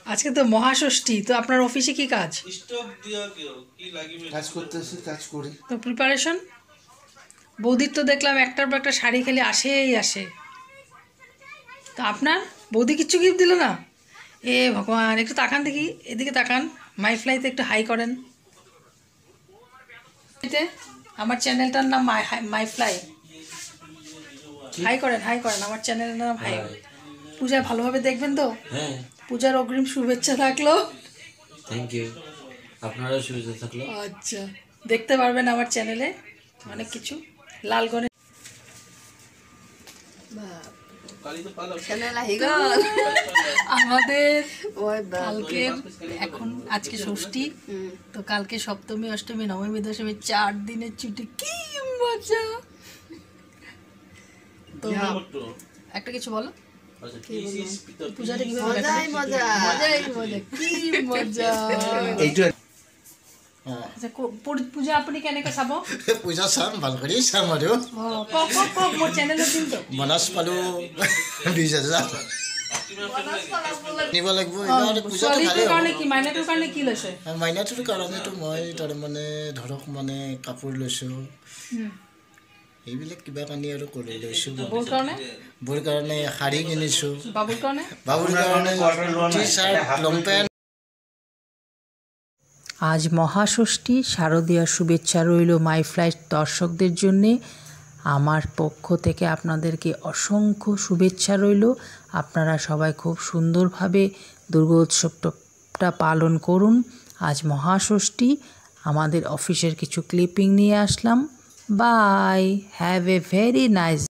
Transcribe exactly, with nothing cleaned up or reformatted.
আজকে তো মহাষষ্ঠী, তো আপনার অফিসে কি কাজ? কাজ করতেছি, কাজ করি। তো প্রিপারেশন? বৌদির তো দেখলাম একটার পর একটা শাড়ি খেলে আসেই আসে। তো আপনার বৌদি কিচ্ছু গিফট দিল না? এ ভগবান, একটু তাকান দেখি, এদিকে তাকান, মাই ফ্লাইতে একটু হাই করেন। আমার চ্যানেলটার নাম মাই মাই ফ্লাই। হাই করেন, হাই করেন, আমার চ্যানেলের নাম হাই। পূজা ভালোভাবে দেখবেন তো? হ্যাঁ, পূজার অগ্রিম শুভেচ্ছা থাকলো। থ্যাংক ইউ, আপনারও শুভেচ্ছা থাকলো। আচ্ছা, দেখতে পারবেন আমার চ্যানেলে অনেক কিছু। লালগণের আমাদের কালকের, এখন আজকে ষষ্ঠী, তো কালকে সপ্তমী, অষ্টমী, নবমী, দশমী, চার দিনের ছুটি। কি মজা! তো একটা কিছু বলো, পূজাটা কিভাবে কাটবে? মজাই মজা, কি মজা! আচ্ছা, পূজা আপুনি কেনেকৈ চাব? পূজা চাম, ভাল কৰি চাম আৰু। কওক কওক কওক, মোৰ চেনেলত দিম তো। বনাছ পালোঁ বিশ হাজাৰ নিব লাগিব এইবাৰ। পূজাটো ভালেই হ'ব। কাৰণে কি, মাইনাটোৰ কাৰণে কি লৈছে? মাইনাটোৰ কাৰণেতো মই তাৰমানে ধৰক মানে কাপোৰ লৈছোঁ, এইবিলাক কিবা কানি আৰু কৰি লৈছোঁ। বৌৰ কাৰণে? বৌৰ কাৰণে শাৰী কিনিছোঁ। বাবুৰ কাৰণে? বাবুৰ কাৰণে টি চাৰ্ট, লং পেণ্ট। আজ মহাষষ্ঠী, শারদীয়ার শুভেচ্ছা রইল মাই ফ্লাইট দর্শকদের জন্যে। আমার পক্ষ থেকে আপনাদেরকে অসংখ্য শুভেচ্ছা রইল। আপনারা সবাই খুব সুন্দরভাবে দুর্গোৎসবটা পালন করুন। আজ মহাষষ্ঠী, আমাদের অফিসের কিছু ক্লিপিং নিয়ে আসলাম। Bye, have a very nice